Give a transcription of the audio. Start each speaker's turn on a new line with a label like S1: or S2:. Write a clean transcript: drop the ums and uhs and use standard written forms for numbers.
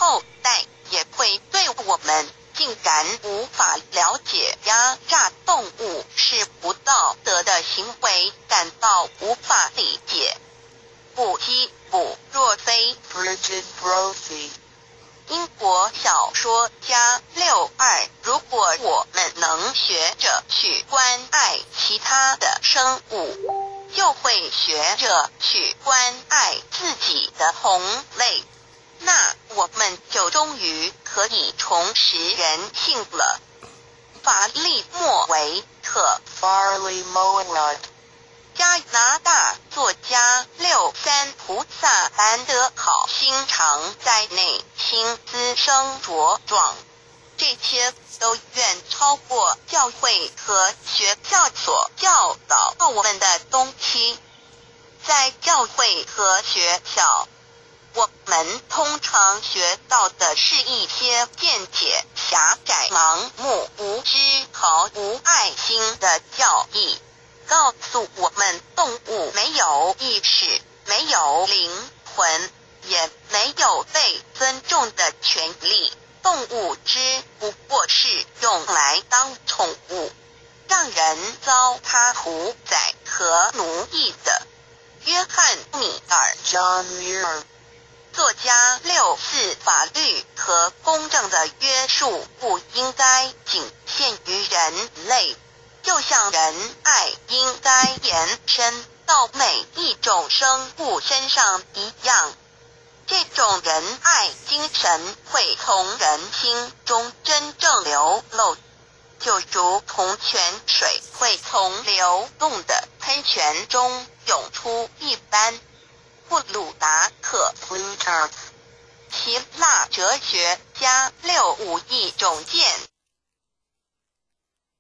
S1: 后代也会对我们竟然无法了解压榨动物是不道德的行为感到无法理解。不积不若非
S2: Bridget Brophy。
S1: 英国小说家62，如果我们能学着去关爱其他的生物，就会学着去关爱自己的同类，那我们就终于可以重拾人性了。法利莫维特
S2: Farley Mowat。
S1: 加拿大作家63菩萨般的好心肠在内心滋生茁壮，这些都远超过教会和学校所教导我们的东西。在教会和学校，我们通常学到的是一些见解狭窄、盲目、无知、毫无爱心的教义，告诉我们动物没有意识，没有灵魂，也没有被尊重的权利，动物只不过是用来当宠物，让人糟蹋屠宰和奴役的。约翰·米尔
S2: John Muir。
S1: 作家64法律和公正的约束不应该仅限于人类，就像仁爱应该延伸到每一种生物身上一样。这种仁爱精神会从人心中真正流露，就如同泉水会从流动的喷泉中涌出一般。布鲁达克
S2: Plutarch。
S1: 希腊哲学家65一种见